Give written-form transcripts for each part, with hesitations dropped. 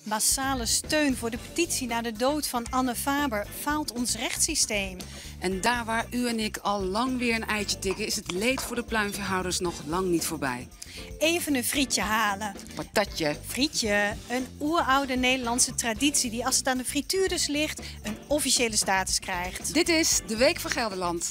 Massale steun voor de petitie naar de dood van Anne Faber faalt ons rechtssysteem. En daar waar u en ik al lang weer een eitje tikken, is het leed voor de pluimveehouders nog lang niet voorbij. Even een frietje halen. Patatje. Frietje, een oeroude Nederlandse traditie die als het aan de frituurders ligt een officiële status krijgt. Dit is de Week van Gelderland.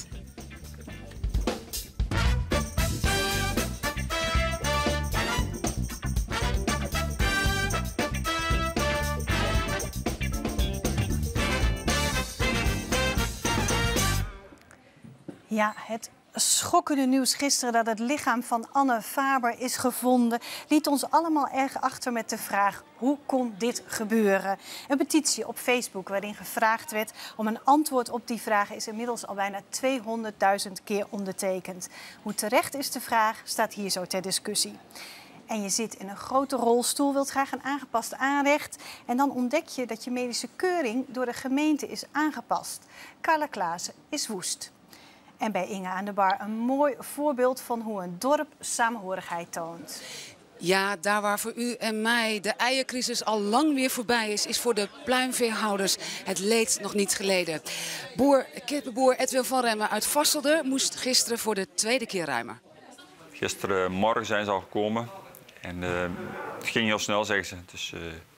Ja, het schokkende nieuws gisteren dat het lichaam van Anne Faber is gevonden, liet ons allemaal erg achter met de vraag: hoe kon dit gebeuren? Een petitie op Facebook waarin gevraagd werd om een antwoord op die vraag is inmiddels al bijna 200.000 keer ondertekend. Hoe terecht is de vraag, staat hier zo ter discussie. En je zit in een grote rolstoel, wilt graag een aangepast aanrecht. En dan ontdek je dat je medische keuring door de gemeente is aangepast. Carla Klaassen is woest. En bij Inge aan de bar een mooi voorbeeld van hoe een dorp samenhorigheid toont. Ja, daar waar voor u en mij de eiercrisis al lang weer voorbij is, is voor de pluimveehouders het leed nog niet geleden. Kippenboer Edwin van Remmen uit Vasselde moest gisteren voor de tweede keer ruimen. Gisterenmorgen zijn ze al gekomen en het ging heel snel, zeggen ze. Dus,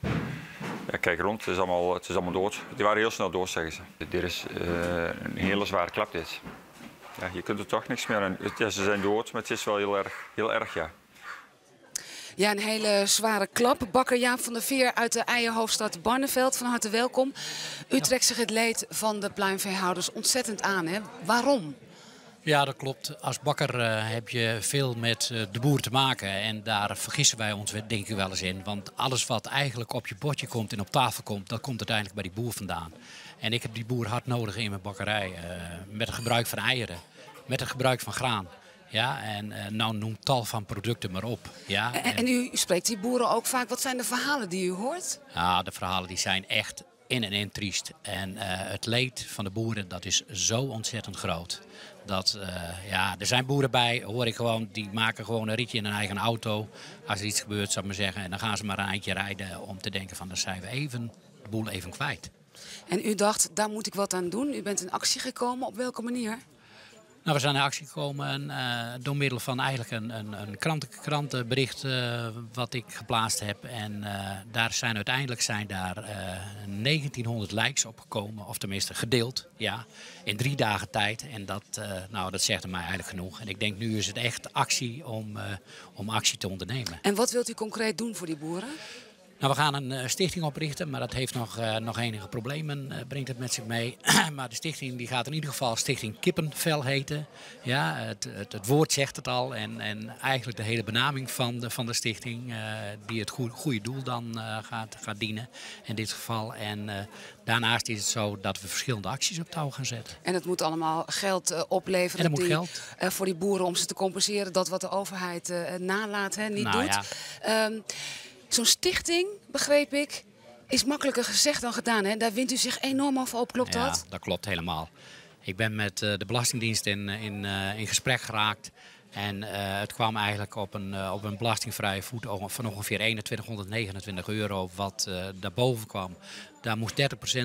ja, kijk rond, het is allemaal dood. Die waren heel snel dood, zeggen ze. Dit is een hele zware klap dit. Ja, je kunt er toch niks meer aan. Ja, ze zijn dood, maar het is wel heel erg, ja. Ja, een hele zware klap. Bakker Jaap van der Veer uit de eierhoofdstad Barneveld, van harte welkom. U trekt zich het leed van de pluimveehouders ontzettend aan, hè? Waarom? Ja, dat klopt. Als bakker heb je veel met de boer te maken. En daar vergissen wij ons denk ik wel eens in. Want alles wat eigenlijk op je bordje komt en op tafel komt, dat komt uiteindelijk bij die boer vandaan. En ik heb die boer hard nodig in mijn bakkerij. Met het gebruik van eieren, met het gebruik van graan. Ja, en nou noem tal van producten maar op. Ja, en u spreekt die boeren ook vaak. Wat zijn de verhalen die u hoort? Ja, de verhalen die zijn echt in triest. En het leed van de boeren, dat is zo ontzettend groot. Dat, ja, er zijn boeren bij, hoor ik gewoon, die maken gewoon een ritje in hun eigen auto. Als er iets gebeurt, zou ik maar zeggen. En dan gaan ze maar een eindje rijden om te denken van, dan zijn we de boel even kwijt. En u dacht, daar moet ik wat aan doen. U bent in actie gekomen. Op welke manier? Nou, we zijn in actie gekomen door middel van eigenlijk een krantenbericht wat ik geplaatst heb. En daar zijn uiteindelijk 1900 likes opgekomen, of tenminste gedeeld, ja, in 3 dagen tijd. En dat zegt mij eigenlijk genoeg. En ik denk nu is het echt actie om actie te ondernemen. En wat wilt u concreet doen voor die boeren? Nou, we gaan een stichting oprichten, maar dat heeft nog enige problemen, brengt het met zich mee. Maar de stichting die gaat in ieder geval Stichting Kippenvel heten. Ja, het woord zegt het al en eigenlijk de hele benaming van de stichting die het goede doel dan gaat dienen in dit geval. En daarnaast is het zo dat we verschillende acties op touw gaan zetten. En het moet allemaal geld opleveren en dat moet geld. Voor die boeren om ze te compenseren dat wat de overheid nalaat, niet doet. Ja. Zo'n stichting, begreep ik, is makkelijker gezegd dan gedaan. Hè? Daar wint u zich enorm over op, klopt dat? Ja, dat klopt helemaal. Ik ben met de Belastingdienst in gesprek geraakt. En het kwam eigenlijk op een belastingvrije voet van ongeveer 2129 euro wat daarboven kwam. Daar moest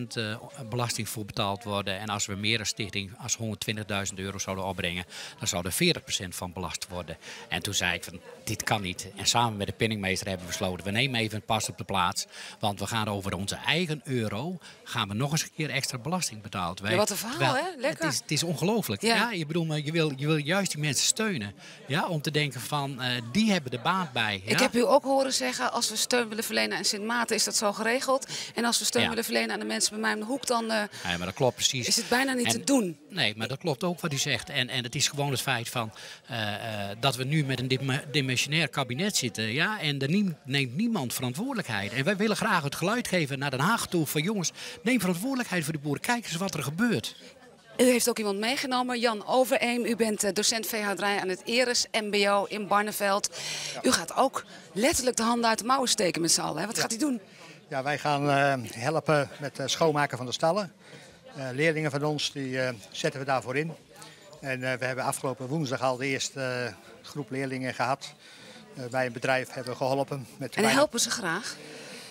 30% belasting voor betaald worden. En als we meer een stichting als 120.000 euro zouden opbrengen, dan zou er 40% van belast worden. En toen zei ik van, dit kan niet. En samen met de penningmeester hebben we besloten, we nemen even een pas op de plaats. Want we gaan over onze eigen euro, gaan we nog eens een keer extra belasting betaald. Ja, wat een verhaal, hè? Lekker. Het is ongelooflijk. Ja. Ja, je wil juist die mensen steunen. Ja, om te denken van, die hebben de baat bij. Ja? Ik heb u ook horen zeggen, als we steun willen verlenen aan Sint Maarten is dat zo geregeld. En als we steun willen verlenen aan de mensen bij mij om de hoek, dan nee, maar dat klopt precies. Is het bijna niet te doen. Nee, maar dat klopt ook wat u zegt. En het is gewoon het feit van dat we nu met een dimensionair kabinet zitten. Ja, en er neemt niemand verantwoordelijkheid. En wij willen graag het geluid geven naar Den Haag toe van jongens, neem verantwoordelijkheid voor de boeren. Kijk eens wat er gebeurt. U heeft ook iemand meegenomen, Jan Overeem. U bent docent veehouderij aan het Eres MBO in Barneveld. Ja. U gaat ook letterlijk de handen uit de mouwen steken met z'n allen. Hè? Wat gaat u doen? Ja, wij gaan helpen met het schoonmaken van de stallen. Leerlingen van ons die zetten we daarvoor in. En we hebben afgelopen woensdag al de eerste groep leerlingen gehad. Bij een bedrijf hebben we geholpen. En helpen ze graag?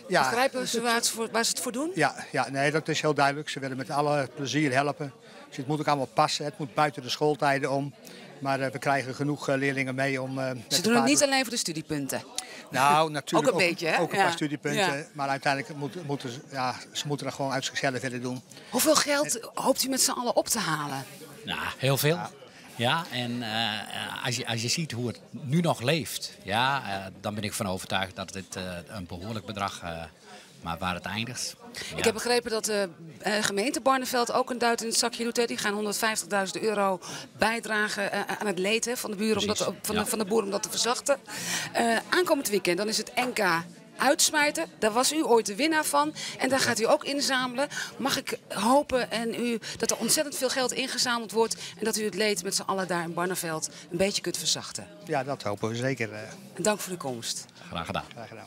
Ja, Begrijpen ze waar ze het voor doen? Ja, nee, dat is heel duidelijk. Ze willen met alle plezier helpen. Dus het moet ook allemaal passen. Het moet buiten de schooltijden om. Maar we krijgen genoeg leerlingen mee om... Ze doen het niet alleen voor de studiepunten. Nou, natuurlijk ook een beetje, hè? ook een paar studiepunten. Ja. Maar uiteindelijk ze moeten dat gewoon uit zichzelf willen doen. Hoeveel geld hoopt u met z'n allen op te halen? Nou, heel veel. Ja, en als je ziet hoe het nu nog leeft, dan ben ik van overtuigd dat dit een behoorlijk bedrag, maar waar het eindigt. Ja. Ik heb begrepen dat de gemeente Barneveld ook een duit in het zakje doet. Hè. Die gaan €150.000 bijdragen aan het leed van de buren, van de boeren om dat te verzachten. Aankomend weekend, dan is het NK uitsmijten. Daar was u ooit de winnaar van. En daar gaat u ook inzamelen. Mag ik hopen dat er ontzettend veel geld ingezameld wordt. En dat u het leed met z'n allen daar in Barneveld een beetje kunt verzachten. Ja, dat hopen we zeker. En dank voor uw komst. Graag gedaan. Graag gedaan.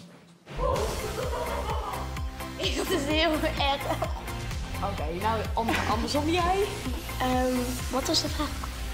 Dat is heel erg. Oké, nou andersom jij. Wat was de vraag?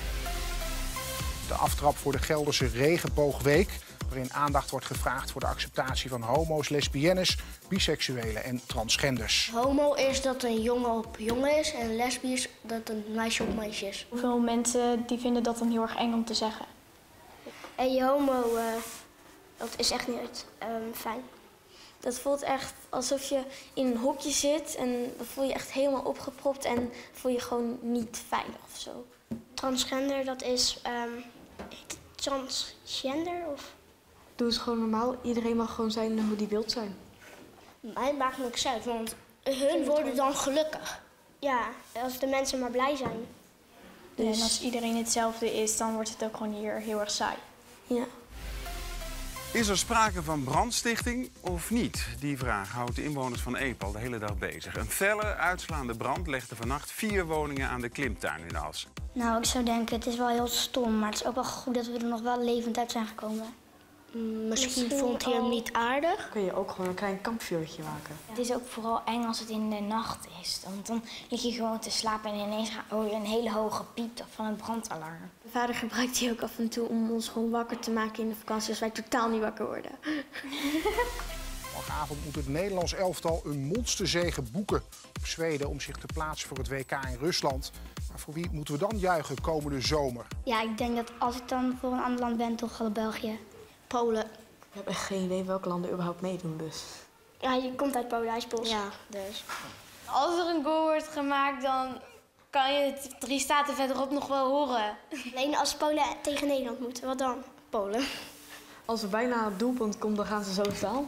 De aftrap voor de Gelderse Regenboogweek, waarin aandacht wordt gevraagd voor de acceptatie van homo's, lesbiennes, biseksuelen en transgenders. Homo is dat een jongen op jongen is en lesbisch dat een meisje op meisje is. Hoeveel mensen die vinden dat dan heel erg eng om te zeggen? En homo, dat is echt niet fijn. Dat voelt echt alsof je in een hokje zit en dan voel je echt helemaal opgepropt en voel je gewoon niet veilig of zo. Transgender, dat is transgender of? Doe het gewoon normaal. Iedereen mag gewoon zijn hoe die wilt zijn. Mij maakt niks uit, want hun worden dan gelukkig. Ja, als de mensen maar blij zijn. Dus... En als iedereen hetzelfde is, dan wordt het ook gewoon hier heel erg saai. Ja. Is er sprake van brandstichting of niet? Die vraag houdt de inwoners van Epe al de hele dag bezig. Een felle, uitslaande brand legde vannacht 4 woningen aan de Klimtuin in As. Nou, ik zou denken, het is wel heel stom, maar het is ook wel goed dat we er nog wel levend uit zijn gekomen. Misschien vond hij hem niet aardig. Kun je ook gewoon een klein kampvuurtje maken. Het is ook vooral eng als het in de nacht is. Want dan lig je gewoon te slapen en ineens hoor je een hele hoge piep van een brandalarm. Mijn vader gebruikt die ook af en toe om ons gewoon wakker te maken in de vakantie als wij totaal niet wakker worden. Morgenavond moet het Nederlands elftal een monsterzege boeken op Zweden om zich te plaatsen voor het WK in Rusland. Maar voor wie moeten we dan juichen komende zomer? Ja, ik denk dat als ik dan voor een ander land ben, toch wel België. Polen. Ik heb echt geen idee welke landen überhaupt meedoen, dus. Ja, je komt uit Polen, hij is Pools. Ja, dus. Als er een goal wordt gemaakt, dan kan je het 3 staten verderop nog wel horen. Alleen als Polen tegen Nederland moeten, wat dan? Polen. Als er bijna het doelpunt komt, dan gaan ze zo staan.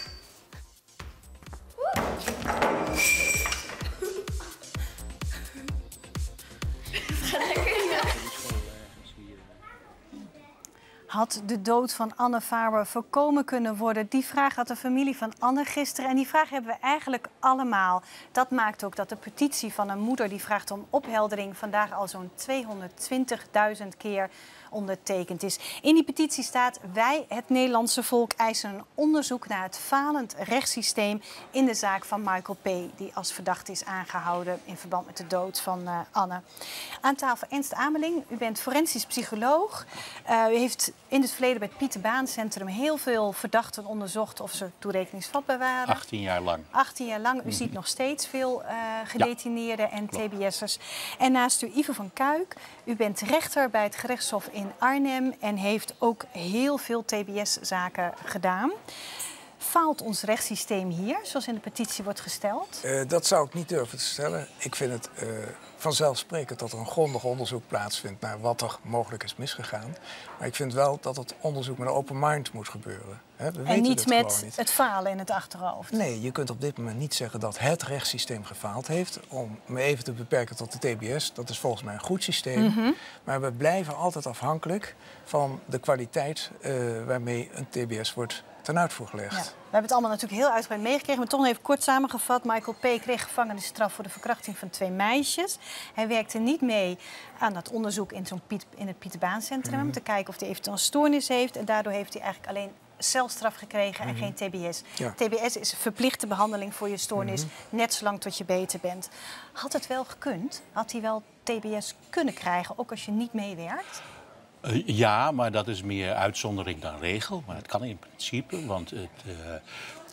Had de dood van Anne Faber voorkomen kunnen worden? Die vraag had de familie van Anne gisteren. En die vraag hebben we eigenlijk allemaal. Dat maakt ook dat de petitie van een moeder die vraagt om opheldering vandaag al zo'n 220.000 keer ondertekend is. In die petitie staat: wij, het Nederlandse volk, eisen een onderzoek naar het falend rechtssysteem in de zaak van Michael P., die als verdachte is aangehouden in verband met de dood van Anne. Aan tafel Ernst Ameling, u bent forensisch psycholoog. U heeft in het verleden bij het Pieter Baan Centrum heel veel verdachten onderzocht of ze toerekeningsvatbaar waren. 18 jaar lang. 18 jaar lang. U ziet nog steeds veel gedetineerden en TBS'ers. En naast u Ivo van Kuik. U bent rechter bij het gerechtshof in Arnhem en heeft ook heel veel TBS-zaken gedaan. Faalt ons rechtssysteem hier, zoals in de petitie wordt gesteld? Dat zou ik niet durven te stellen. Ik vind het vanzelfsprekend dat er een grondig onderzoek plaatsvindt naar wat er mogelijk is misgegaan. Maar ik vind wel dat het onderzoek met een open mind moet gebeuren. En niet met het falen in het achterhoofd? Nee, je kunt op dit moment niet zeggen dat het rechtssysteem gefaald heeft. Om me even te beperken tot de TBS, dat is volgens mij een goed systeem. Maar we blijven altijd afhankelijk van de kwaliteit waarmee een TBS wordt ten uitvoer gelegd. Ja. We hebben het allemaal natuurlijk heel uitgebreid meegekregen, maar toch nog even kort samengevat. Michael P. kreeg gevangenisstraf voor de verkrachting van 2 meisjes. Hij werkte niet mee aan dat onderzoek in het Pieter Baan Centrum om te kijken of hij eventueel een stoornis heeft. En daardoor heeft hij eigenlijk alleen celstraf gekregen en geen TBS. Ja. TBS is verplichte behandeling voor je stoornis, net zolang tot je beter bent. Had het wel gekund? Had hij wel TBS kunnen krijgen, ook als je niet meewerkt? Ja, maar dat is meer uitzondering dan regel. Maar het kan in principe, want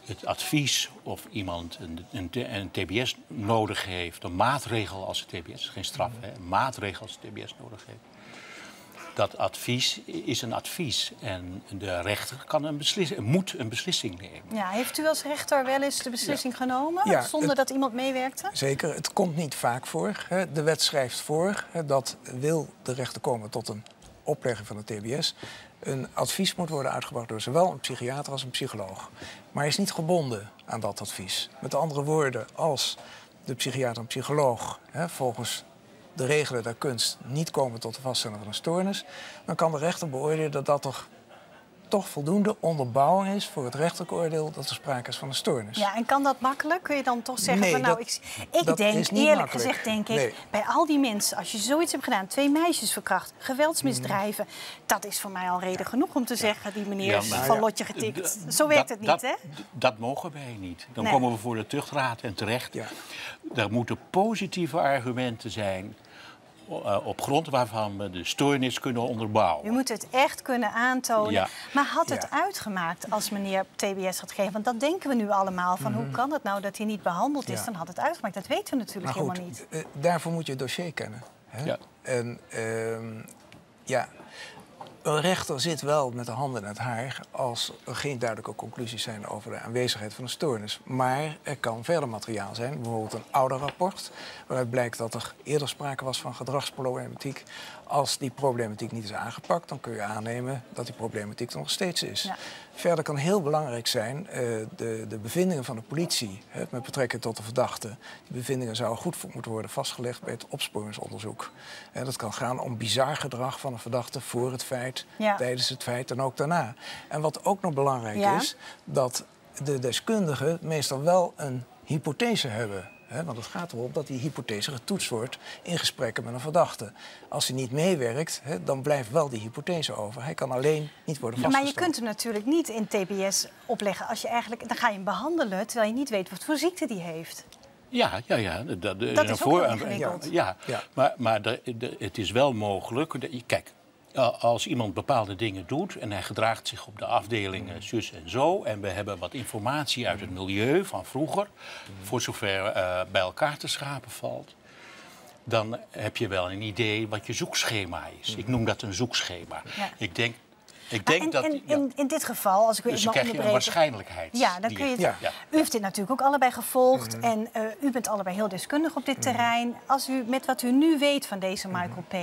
het advies of iemand een TBS nodig heeft, een maatregel als het TBS, geen straf, hè, een maatregel als het TBS nodig heeft. Dat advies is een advies en de rechter moet een beslissing nemen. Ja, heeft u als rechter wel eens de beslissing genomen zonder dat iemand meewerkte? Zeker, het komt niet vaak voor. De wet schrijft voor dat wil de rechter komen tot een oplegging van de TBS... een advies moet worden uitgebracht door zowel een psychiater als een psycholoog. Maar hij is niet gebonden aan dat advies. Met andere woorden, als de psychiater en psycholoog volgens de regelen der kunst niet komen tot de vaststelling van een stoornis, dan kan de rechter beoordelen dat dat toch voldoende onderbouwing is voor het rechterlijk oordeel dat er sprake is van een stoornis. Ja, en kan dat makkelijk? Kun je dan toch zeggen Nee, van nou, ik denk, eerlijk gezegd denk ik, bij al die mensen, als je zoiets hebt gedaan, 2 meisjes verkracht, geweldsmisdrijven, dat is voor mij al reden genoeg om te zeggen, die meneer is van lotje getikt. Zo werkt het niet, hè? Dat mogen wij niet. Dan Nee. komen we voor de tuchtraad en terecht. Ja. Er moeten positieve argumenten zijn op grond waarvan we de stoornis kunnen onderbouwen. U moet het echt kunnen aantonen. Ja. Maar had het uitgemaakt als meneer TBS had gegeven? Want dat denken we nu allemaal. Van hoe kan het nou dat hij niet behandeld is? Dan had het uitgemaakt. Dat weten we natuurlijk helemaal niet. Daarvoor moet je het dossier kennen. Hè? Ja. En een rechter zit wel met de handen in het haar als er geen duidelijke conclusies zijn over de aanwezigheid van een stoornis. Maar er kan verder materiaal zijn, bijvoorbeeld een ouderrapport, waaruit blijkt dat er eerder sprake was van gedragsproblematiek. Als die problematiek niet is aangepakt, dan kun je aannemen dat die problematiek er nog steeds is. Ja. Verder kan heel belangrijk zijn de bevindingen van de politie met betrekking tot de verdachte. Die bevindingen zouden goed moeten worden vastgelegd bij het opsporingsonderzoek. Dat kan gaan om bizar gedrag van een verdachte voor het feit, tijdens het feit en ook daarna. En wat ook nog belangrijk is, dat de deskundigen meestal wel een hypothese hebben. Want het gaat erom dat die hypothese getoetst wordt in gesprekken met een verdachte. Als hij niet meewerkt, dan blijft wel die hypothese over. Hij kan alleen niet worden vastgesteld. Maar je kunt hem natuurlijk niet in TBS opleggen. Als je eigenlijk, dan ga je hem behandelen terwijl je niet weet wat voor ziekte die heeft. Ja. Dat is ook wel ingewikkeld. Ja. Maar het is wel mogelijk. Kijk, als iemand bepaalde dingen doet en hij gedraagt zich op de afdelingen zus en zo, en we hebben wat informatie uit het milieu van vroeger, voor zover bij elkaar te schrapen valt, dan heb je wel een idee wat je zoekschema is. Ik noem dat een zoekschema. Ja. Ik denk in dit geval, als ik u dus mag krijg je een waarschijnlijkheid. Ja, dan kun je het. U heeft dit natuurlijk ook allebei gevolgd en u bent allebei heel deskundig op dit terrein. Als u met wat u nu weet van deze Michael P.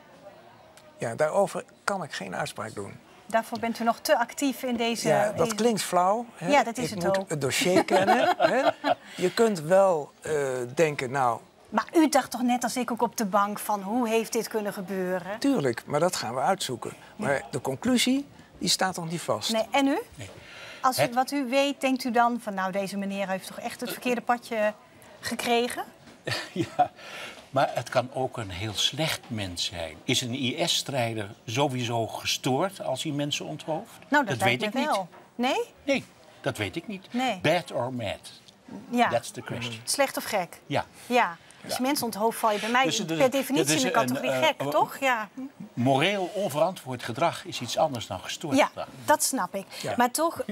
Ja, daarover kan ik geen uitspraak doen. Daarvoor bent u nog te actief in deze... Ja, dat klinkt flauw. Hè? Ja, dat is het ook. Ik moet het dossier kennen. Hè? Je kunt wel denken, nou... Maar u dacht toch net als ik ook op de bank van hoe heeft dit kunnen gebeuren? Tuurlijk, maar dat gaan we uitzoeken. Maar de conclusie, die staat nog niet vast. Nee, en u? Nee. Als u wat u weet, denkt u dan van nou, deze meneer heeft toch echt het verkeerde padje gekregen? Ja. Maar het kan ook een heel slecht mens zijn. Is een IS-strijder sowieso gestoord als hij mensen onthoofd? Nou, dat weet ik wel. Nee? Nee, dat weet ik niet. Nee. Bad or mad? Ja. That's the question. Slecht of gek? Ja. Ja. Als je mensen onthoofd, val je bij mij per definitie in de categorie gek, toch? Ja. Moreel onverantwoord gedrag is iets anders dan gestoord gedrag. Ja, dat snap ik. Ja. Maar toch,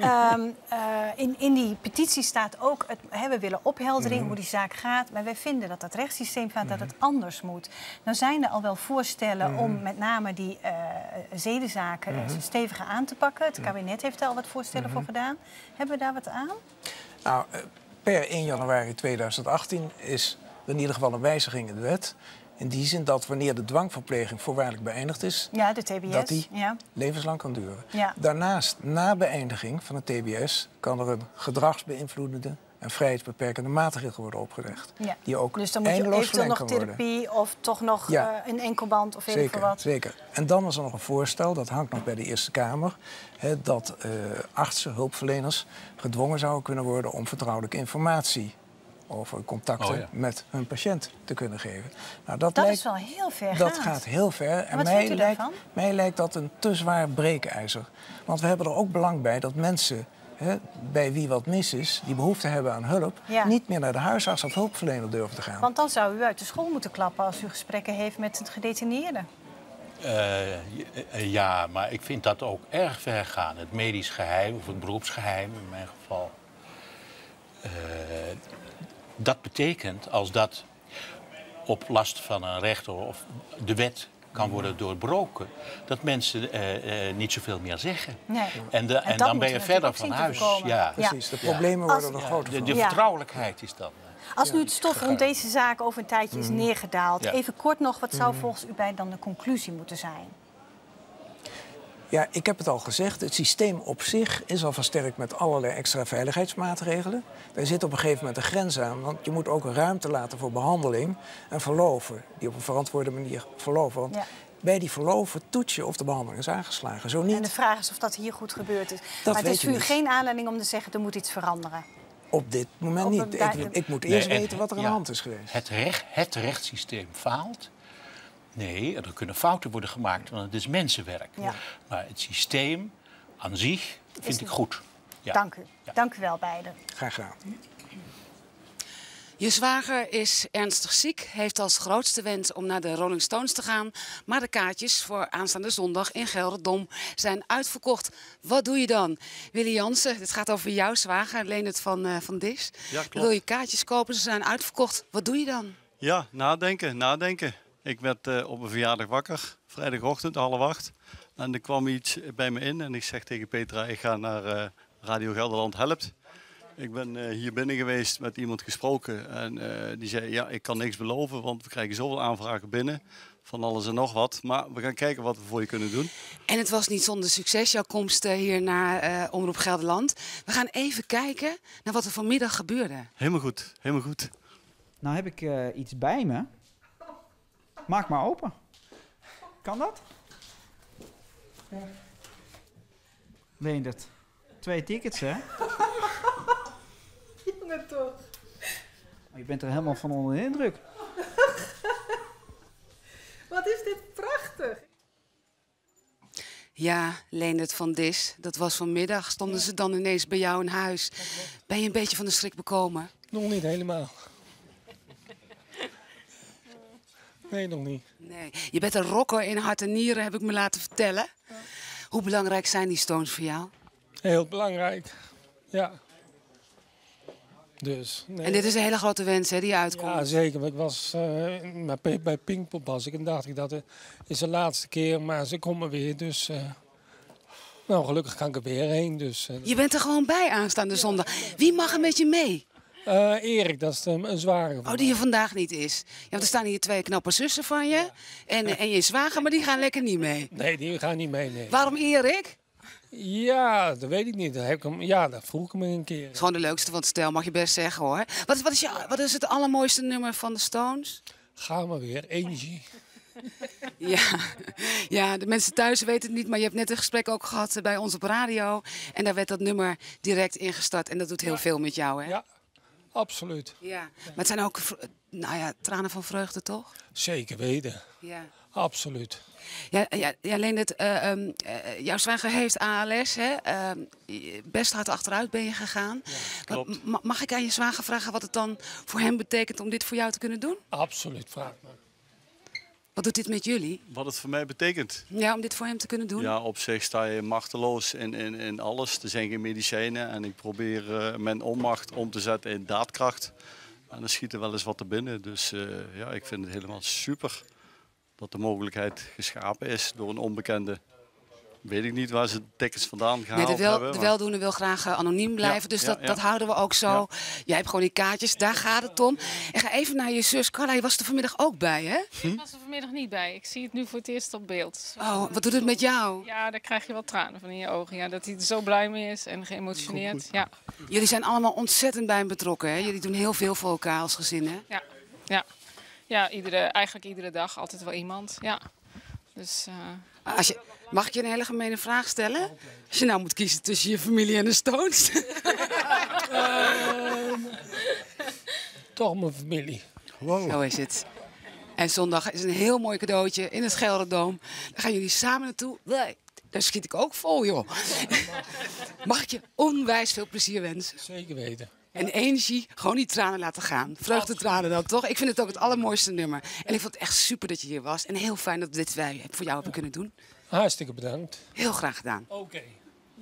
in die petitie staat ook, we willen opheldering hoe die zaak gaat. Maar wij vinden dat het rechtssysteem vindt dat het anders moet. Nou zijn er al wel voorstellen om met name die zedenzaken steviger aan te pakken. Het kabinet heeft daar al wat voorstellen voor gedaan. Hebben we daar wat aan? Nou, per 1 januari 2018 is er in ieder geval een wijziging in de wet. In die zin dat wanneer de dwangverpleging voorwaardelijk beëindigd is, de TBS, dat die levenslang kan duren. Ja. Daarnaast, na beëindiging van het TBS, kan er een gedragsbeïnvloedende en vrijheidsbeperkende maatregel worden opgelegd. Ja. Die ook dus dan moet je eventueel nog therapie of toch nog een enkelband of weet ik veel wat. Zeker. En dan is er nog een voorstel, dat hangt nog bij de Eerste Kamer, dat artsen, hulpverleners gedwongen zouden kunnen worden om vertrouwelijke informatie over contacten met hun patiënt te kunnen geven. Nou, dat is wel heel ver. Dat gaat heel ver. En mij lijkt dat een te zwaar breekijzer. Want we hebben er ook belang bij dat mensen, bij wie wat mis is, die behoefte hebben aan hulp, niet meer naar de huisarts of hulpverlener durven te gaan. Want dan zou u uit de school moeten klappen als u gesprekken heeft met het gedetineerde. Ja, maar ik vind dat ook erg ver gaan. Het medisch geheim of het beroepsgeheim in mijn geval. Dat betekent, als dat op last van een rechter of de wet kan worden doorbroken, dat mensen niet zoveel meer zeggen. Nee. En dan ben je verder van huis. Ja, precies. De problemen worden nog groter. De vertrouwelijkheid is dan. Als nu het stof rond deze zaak over een tijdje is neergedaald, even kort nog, wat zou volgens u bij dan de conclusie moeten zijn? Ja, ik heb het al gezegd. Het systeem op zich is al versterkt met allerlei extra veiligheidsmaatregelen. Daar zit op een gegeven moment een grens aan. Want je moet ook ruimte laten voor behandeling en verloven. Die op een verantwoorde manier verloven. Want bij die verloven toets je of de behandeling is aangeslagen. Zo niet. En de vraag is of dat hier goed gebeurd is. Dat maar het is voor u niet. geen aanleiding om te zeggen, er moet iets veranderen. Op dit moment niet. Ik moet eerst weten wat er aan de hand is geweest. Het rechtssysteem faalt. Nee, er kunnen fouten worden gemaakt, want het is mensenwerk. Ja. Maar het systeem aan zich vind ik goed. Ja. Dank u. Ja. Dank u wel beiden. Graag gedaan. Je zwager is ernstig ziek, heeft als grootste wens om naar de Rolling Stones te gaan. Maar de kaartjes voor aanstaande zondag in Gelderdom zijn uitverkocht. Wat doe je dan? Willy Jansen, dit gaat over jouw zwager, Leendert van Dis. Ja, klopt. Wil je kaartjes kopen, ze zijn uitverkocht. Wat doe je dan? Ja, nadenken. Ik werd op een verjaardag wakker, vrijdagochtend, 7:30. En er kwam iets bij me in en ik zeg tegen Petra, ik ga naar Radio Gelderland Helpt. Ik ben hier binnen geweest, met iemand gesproken en die zei, ja, ik kan niks beloven, want we krijgen zoveel aanvragen binnen van alles en nog wat. Maar we gaan kijken wat we voor je kunnen doen. En het was niet zonder succes, jouw komst hier naar Omroep Gelderland. We gaan even kijken naar wat er vanmiddag gebeurde. Helemaal goed, helemaal goed. Nou heb ik iets bij me. Maak maar open. Kan dat? Ja. Leendert, 2 tickets, hè? Jongen toch. Je bent er helemaal van onder de indruk. Wat is dit prachtig. Ja, Leendert van Dis, dat was vanmiddag. Stonden ze dan ineens bij jou in huis? Ben je een beetje van de schrik bekomen? Nog niet helemaal. Nee, nog niet. Nee. Je bent een rocker in hart en nieren, heb ik me laten vertellen. Hoe belangrijk zijn die Stones voor jou? Heel belangrijk, ja. Dus, nee. En dit is een hele grote wens, hè, die uitkomt. Ja, zeker. Ik was bij Pinkpop was ik en dacht ik dat is de laatste keer, maar ze komen weer. Dus nou, gelukkig kan ik er weer heen. Dus, je bent er gewoon bij aanstaande zondag. Wie mag er met je mee? Erik, dat is een zware. Oh, die er vandaag niet is. Ja, want er staan hier 2 knappe zussen van je. En je zwager, maar die gaan lekker niet mee. Nee, die gaan niet mee, nee. Waarom Erik? Ja, dat weet ik niet. Dat vroeg ik me een keer. Het is gewoon de leukste van het stel, mag je best zeggen hoor. Wat is het allermooiste nummer van de Stones? Gaan we weer, Angie. Ja, de mensen thuis weten het niet, maar je hebt net een gesprek ook gehad bij ons op radio. En daar werd dat nummer direct ingestart en dat doet heel veel met jou, hè? Ja, absoluut. Ja, maar het zijn ook tranen van vreugde, toch? Zeker weten. Ja. Absoluut. Ja, Leendert, jouw zwager heeft ALS, hè? Best hard achteruit ben je gegaan. Ja, klopt. Mag ik aan je zwager vragen wat het dan voor hem betekent om dit voor jou te kunnen doen? Absoluut, vraag me. Wat doet dit met jullie? Wat het voor mij betekent? Ja, om dit voor hem te kunnen doen? Ja, op zich sta je machteloos in alles. Er zijn geen medicijnen en ik probeer mijn onmacht om te zetten in daadkracht. En dan schiet er wel eens wat er binnen. Dus ik vind het helemaal super dat de mogelijkheid geschapen is door een onbekende. Weet ik niet waar ze de tickets vandaan gehaald hebben. De weldoener wil graag anoniem blijven, dus dat houden we ook zo. Ja. Jij hebt gewoon die kaartjes, daar gaat het om. En ga even naar je zus Carla, je was er vanmiddag ook bij, hè? Ik was er vanmiddag niet bij. Ik zie het nu voor het eerst op beeld. Oh, wat doet het met jou? Ja, daar krijg je wel tranen van in je ogen. Ja, dat hij er zo blij mee is en geëmotioneerd. Ja. Jullie zijn allemaal ontzettend bij hem betrokken, hè? Jullie doen heel veel voor elkaar als gezin, hè? Ja, eigenlijk iedere dag altijd wel iemand. Ja. Dus, mag ik je een hele gemene vraag stellen? Als je nou moet kiezen tussen je familie en de Stones. Toch mijn familie. Wow. Zo is het. En zondag is een heel mooi cadeautje in het Gelderdoom. Daar gaan jullie samen naartoe. Nee, daar schiet ik ook vol, joh. Mag ik je onwijs veel plezier wensen? Zeker weten. En energie, gewoon die tranen laten gaan. Vreugdetranen dan, toch? Ik vind het ook het allermooiste nummer. En ik vond het echt super dat je hier was. En heel fijn dat dit wij voor jou hebben kunnen doen. Hartstikke bedankt. Heel graag gedaan. Oké.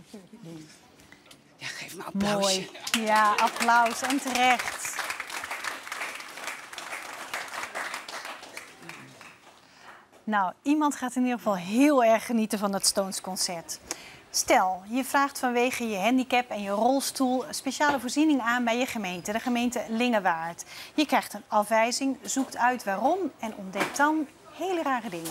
Ja, geef me een applausje. Mooi. Ja, applaus en terecht. Nou, iemand gaat in ieder geval heel erg genieten van het Stones-concert. Stel, je vraagt vanwege je handicap en je rolstoel speciale voorziening aan bij je gemeente, de gemeente Lingewaard. Je krijgt een afwijzing, zoekt uit waarom en ontdekt dan hele rare dingen.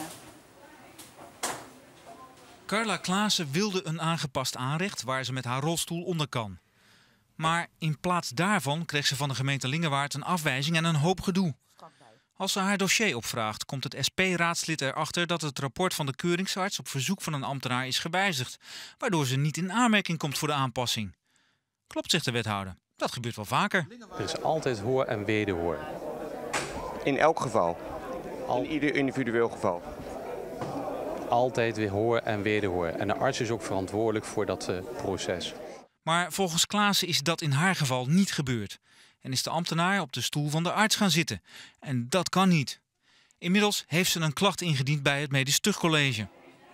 Carla Klaassen wilde een aangepast aanrecht waar ze met haar rolstoel onder kan. Maar in plaats daarvan kreeg ze van de gemeente Lingewaard een afwijzing en een hoop gedoe. Als ze haar dossier opvraagt, komt het SP-raadslid erachter dat het rapport van de keuringsarts op verzoek van een ambtenaar is gewijzigd, waardoor ze niet in aanmerking komt voor de aanpassing. Klopt, zegt de wethouder. Dat gebeurt wel vaker. Er is altijd hoor en wederhoor. In elk geval? In ieder individueel geval? Altijd weer hoor en wederhoor. En de arts is ook verantwoordelijk voor dat proces. Maar volgens Klaassen is dat in haar geval niet gebeurd. En is de ambtenaar op de stoel van de arts gaan zitten. En dat kan niet. Inmiddels heeft ze een klacht ingediend bij het Medisch Tuchtcollege.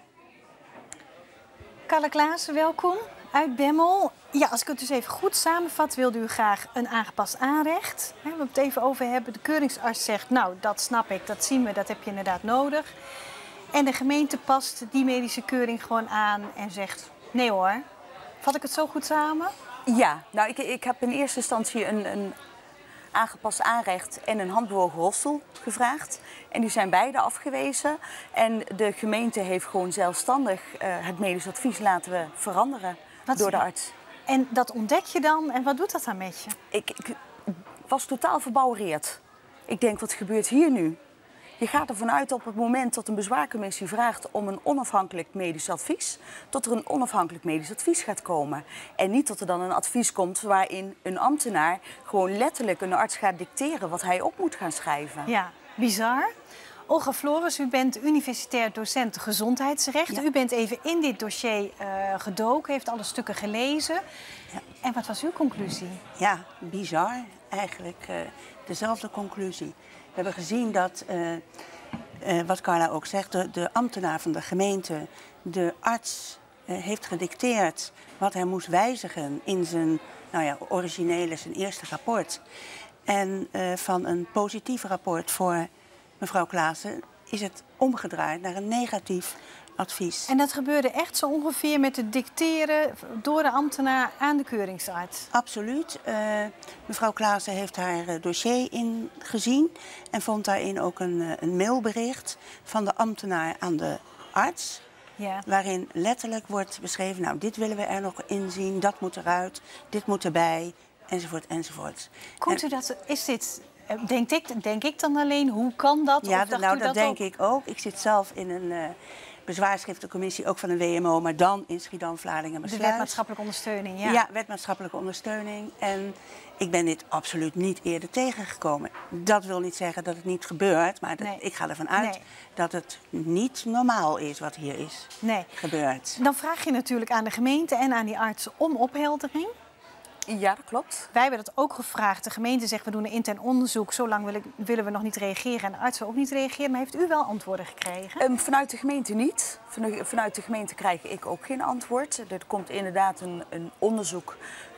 Carla Klaassen, welkom uit Bemmel. Ja, als ik het dus even goed samenvat, wilde u graag een aangepast aanrecht. We het even over hebben. De keuringsarts zegt, nou, dat snap ik, dat zien we, dat heb je inderdaad nodig. En de gemeente past die medische keuring gewoon aan en zegt, nee hoor. Vat ik het zo goed samen? Ja, nou ik heb in eerste instantie een aangepast aanrecht en een handbewogen rolstoel gevraagd. En die zijn beide afgewezen. En de gemeente heeft gewoon zelfstandig het medisch advies laten veranderen door de arts. En dat ontdek je dan en wat doet dat dan met je? Ik was totaal verbouwereerd. Ik denk, wat gebeurt hier nu? Je gaat ervan uit op het moment dat een bezwaarcommissie vraagt om een onafhankelijk medisch advies, dat er een onafhankelijk medisch advies gaat komen. En niet dat er dan een advies komt waarin een ambtenaar gewoon letterlijk een arts gaat dicteren wat hij op moet gaan schrijven. Ja, bizar. Olga Flores, u bent universitair docent gezondheidsrecht. Ja. U bent even in dit dossier gedoken, heeft alle stukken gelezen. Ja. En wat was uw conclusie? Ja, bizar eigenlijk. Dezelfde conclusie. We hebben gezien dat, wat Carla ook zegt, de ambtenaar van de gemeente, de arts, heeft gedicteerd wat hij moest wijzigen in zijn originele, zijn eerste rapport. En van een positief rapport voor mevrouw Klaassen is het omgedraaid naar een negatief advies. En dat gebeurde echt zo ongeveer met het dicteren door de ambtenaar aan de keuringsarts? Absoluut. Mevrouw Klaassen heeft haar dossier ingezien en vond daarin ook een mailbericht van de ambtenaar aan de arts. Ja. Waarin letterlijk wordt beschreven, nou dit willen we er nog inzien, dat moet eruit, dit moet erbij, enzovoort, enzovoort. Komt u dat, is dit... Denk ik dan alleen, hoe kan dat? Ja, of dacht nou u dat denk ik ook. Ik zit zelf in een bezwaarschriftencommissie, ook van de WMO, maar dan in Schiedam, Vlaardingen, Maassluis. De wet maatschappelijke ondersteuning, ja. Ja, wet maatschappelijke ondersteuning. En ik ben dit absoluut niet eerder tegengekomen. Dat wil niet zeggen dat het niet gebeurt, maar ik ga ervan uit dat het niet normaal is wat hier is gebeurd. Dan vraag je natuurlijk aan de gemeente en aan die artsen om opheldering. Ja, dat klopt. Wij hebben dat ook gevraagd. De gemeente zegt, we doen een intern onderzoek. Zo lang willen we nog niet reageren. En de artsen ook niet reageren. Maar heeft u wel antwoorden gekregen? Vanuit de gemeente niet. Vanuit de gemeente krijg ik ook geen antwoord. Er komt inderdaad een onderzoek,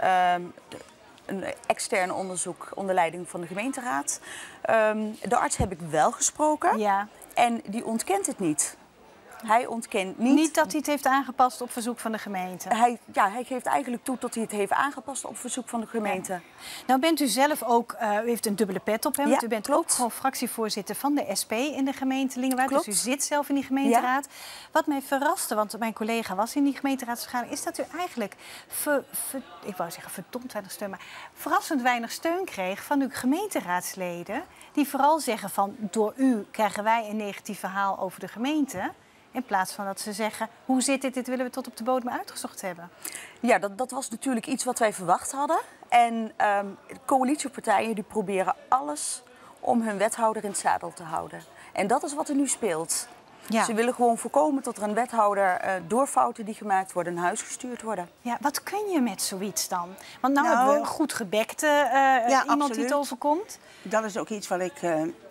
een extern onderzoek onder leiding van de gemeenteraad. De arts heb ik wel gesproken. Ja. En die ontkent het niet. Hij ontkent niet... Niet dat hij het heeft aangepast op verzoek van de gemeente? Hij geeft eigenlijk toe dat hij het heeft aangepast op verzoek van de gemeente. Ja. Nou bent u zelf ook, u heeft een dubbele pet op, hè? Want Ja, u bent klopt. ook gewoon fractievoorzitter van de SP in de gemeente Lingewaard. Dus u zit zelf in die gemeenteraad. Ja. Wat mij verraste, want mijn collega was in die gemeenteraadsvergadering, is dat u eigenlijk, ik wou zeggen verdomd weinig steun, maar verrassend weinig steun kreeg van uw gemeenteraadsleden. Die vooral zeggen van, door u krijgen wij een negatief verhaal over de gemeente. In plaats van dat ze zeggen, hoe zit dit? Dit willen we tot op de bodem uitgezocht hebben. Ja, dat was natuurlijk iets wat wij verwacht hadden. En de coalitiepartijen die proberen alles om hun wethouder in het zadel te houden. En dat is wat er nu speelt. Ja. Ze willen gewoon voorkomen dat er een wethouder door fouten die gemaakt worden naar huis gestuurd worden. Ja, wat kun je met zoiets dan? Want nou hebben we een goed gebekte iemand absoluut. die het overkomt. Dat is ook iets wat ik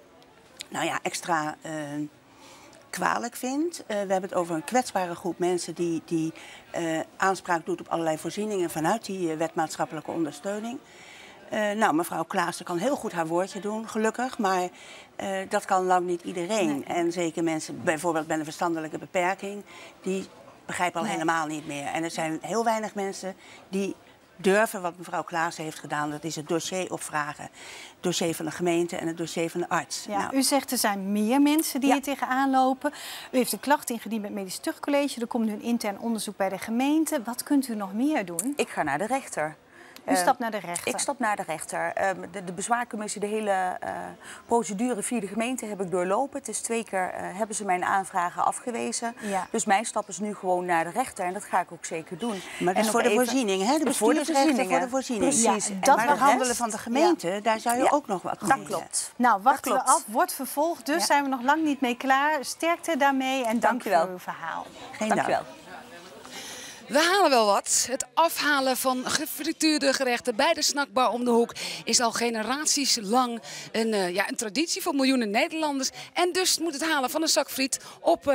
extra kwalijk vind. We hebben het over een kwetsbare groep mensen die aanspraak doet op allerlei voorzieningen vanuit die wet maatschappelijke ondersteuning. Nou, mevrouw Klaassen kan heel goed haar woordje doen, gelukkig. Maar dat kan lang niet iedereen. Nee. En zeker mensen, bijvoorbeeld met een verstandelijke beperking, die begrijpen al helemaal niet meer. En er zijn heel weinig mensen die durven wat mevrouw Klaassen heeft gedaan. Dat is het dossier opvragen. Het dossier van de gemeente en het dossier van de arts. Ja, nou. U zegt er zijn meer mensen die hier tegenaan lopen. U heeft een klacht ingediend met het Medisch Tuchtcollege. Er komt nu een intern onderzoek bij de gemeente. Wat kunt u nog meer doen? Ik ga naar de rechter. U stapt naar de rechter? Ik stap naar de rechter. De bezwaarcommissie, de hele procedure via de gemeente heb ik doorlopen. Het is 2 keer hebben ze mijn aanvragen afgewezen. Ja. Dus mijn stap is nu gewoon naar de rechter en dat ga ik ook zeker doen. Maar dat is voor de voorziening, hè? De bestuursrechten voor de voorziening. Precies. Ja, dat maar de handelen van de gemeente, daar zou je ook nog wat mee. Dat klopt. Nou, wachten we af. Wordt vervolgd, dus zijn we nog lang niet mee klaar. Sterkte daarmee en dank voor uw verhaal. Geen dank. Dank. We halen wel wat. Het afhalen van gefrituurde gerechten bij de snackbar om de hoek is al generaties lang een traditie voor miljoenen Nederlanders. En dus moet het halen van een zak friet op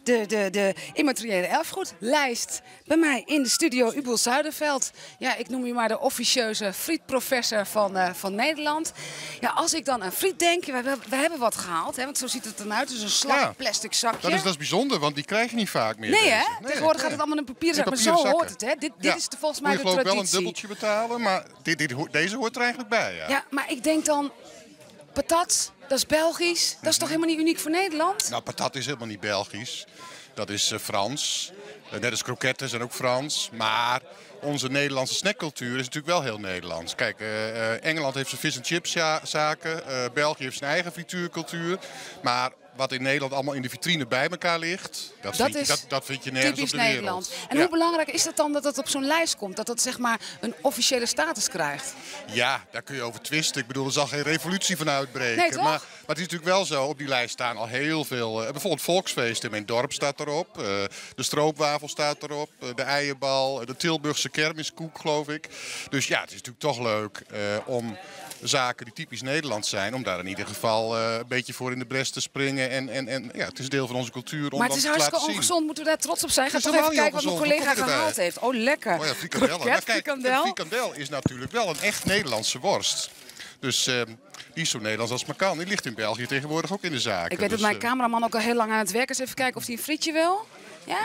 de immateriële erfgoedlijst. Bij mij in de studio Ubel Zuiderveld. Ja, ik noem je maar de officieuze frietprofessor van Nederland. Ja, als ik aan friet denk, we hebben wat gehaald, hè, want zo ziet het eruit. Dus een slap plastic zakje. Dat is bijzonder, want die krijg je niet vaak meer. Nee, hè? Tegenwoordig gaat het allemaal in papier zak. Zo hoort het, hè? Dit is volgens mij de traditie. Je moet wel een dubbeltje betalen, maar deze hoort er eigenlijk bij. Ja, maar ik denk dan, patat, dat is Belgisch. Dat is toch helemaal niet uniek voor Nederland? Nou, patat is helemaal niet Belgisch. Dat is Frans. Net als kroketten zijn ook Frans. Maar onze Nederlandse snackcultuur is natuurlijk wel heel Nederlands. Kijk, Engeland heeft zijn vis- en chipszaken. België heeft zijn eigen frituurcultuur. Maar wat in Nederland allemaal in de vitrine bij elkaar ligt, dat vind je nergens op de Nederland. wereld. En hoe belangrijk is het dan dat het op zo'n lijst komt? Dat het zeg maar een officiële status krijgt? Ja, daar kun je over twisten. Ik bedoel, er zal geen revolutie van uitbreken. Nee, toch? Maar het is natuurlijk wel zo, op die lijst staan al heel veel. Bijvoorbeeld volksfeest in mijn dorp staat erop. De stroopwafel staat erop. De eierbal, de Tilburgse kermiskoek, geloof ik. Dus ja, het is natuurlijk toch leuk om zaken die typisch Nederlands zijn, om daar in ieder geval een beetje voor in de bres te springen. En ja, het is deel van onze cultuur om maar het is hartstikke ongezond, moeten we daar trots op zijn? Ga toch even kijken wat mijn collega gehaald heeft. Oh, lekker. Oh ja, frikandellen. Ja, kijk, een frikandel is natuurlijk wel een echt Nederlandse worst. Dus die is zo Nederlands als maar kan. Die ligt in België tegenwoordig ook in de zaken. Ik weet dat mijn cameraman ook al heel lang aan het werk is. Even kijken of hij een frietje wil. Ja?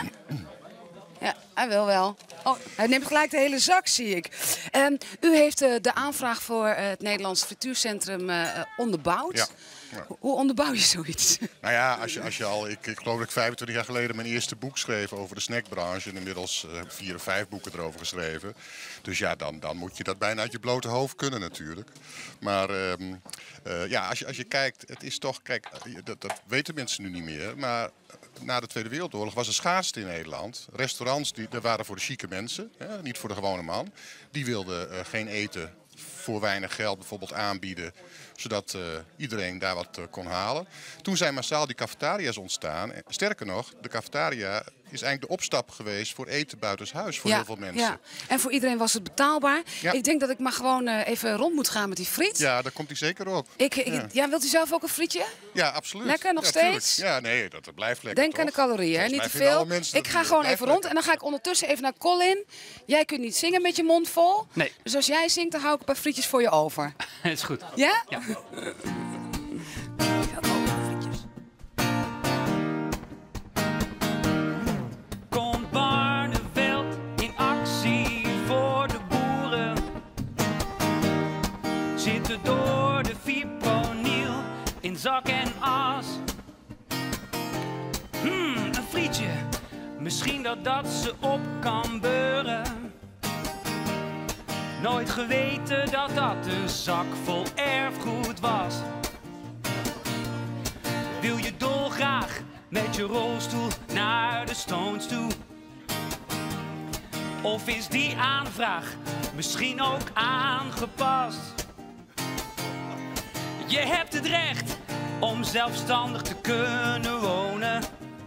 Ja, hij wil wel. Oh, hij neemt gelijk de hele zak, zie ik. U heeft de aanvraag voor het Nederlands Frituurcentrum onderbouwd. Ja. Ja. Hoe onderbouw je zoiets? Nou ja, als je al, ik geloof dat ik 25 jaar geleden mijn eerste boek schreef over de snackbranche. En inmiddels 4 of 5 boeken erover geschreven. Dus ja, dan moet je dat bijna uit je blote hoofd kunnen natuurlijk. Maar ja, als je kijkt, het is toch, kijk, dat weten mensen nu niet meer. Maar na de Tweede Wereldoorlog was er schaarste in Nederland. Restaurants die waren voor de chique mensen, niet voor de gewone man. Die wilden geen eten voor weinig geld bijvoorbeeld aanbieden, zodat iedereen daar wat kon halen. Toen zijn massaal die cafetaria's ontstaan. Sterker nog, de cafetaria is eigenlijk de opstap geweest voor eten buitenshuis voor heel veel mensen. Ja. En voor iedereen was het betaalbaar. Ja. Ik denk dat ik maar gewoon even rond moet gaan met die friet. Ja, daar komt hij zeker op. Ja, wilt u zelf ook een frietje? Ja, absoluut. Lekker, nog steeds? Tuurlijk. Ja, nee, dat blijft lekker. Denk aan de calorieën, hè? Niet te veel. Ik ga gewoon even rond en dan ga ik ondertussen even naar Colin. Jij kunt niet zingen met je mond vol. Nee. Dus als jij zingt, dan hou ik een paar frietjes voor je over. Dat is goed. Ja? Ja. Komt Barneveld in actie voor de boeren? Zitten door de fipronil in zak en as? Een frietje, misschien dat ze op kan beuren. Nooit geweten dat een zak vol erfgoed was. Wil je dolgraag met je rolstoel naar de Stones toe? Of is die aanvraag misschien ook aangepast? Je hebt het recht om zelfstandig te kunnen wonen.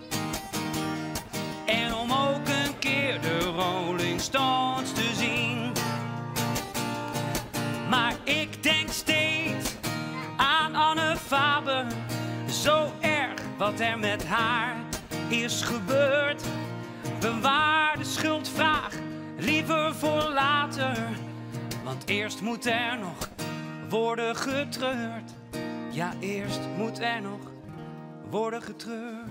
En om ook een keer de Rolling Stones te zien. Maar ik denk steeds aan Anne Faber. Zo erg wat er met haar is gebeurd. Bewaar de schuldvraag liever voor later. Want eerst moet er nog worden getreurd. Ja, eerst moet er nog worden getreurd.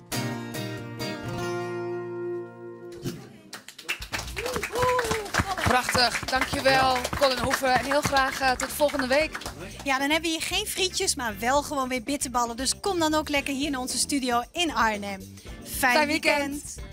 Prachtig, dankjewel Colin Hoeven. En heel graag tot volgende week. Ja, dan hebben we hier geen frietjes, maar wel gewoon weer bitterballen. Dus kom dan ook lekker hier naar onze studio in Arnhem. Fijn weekend.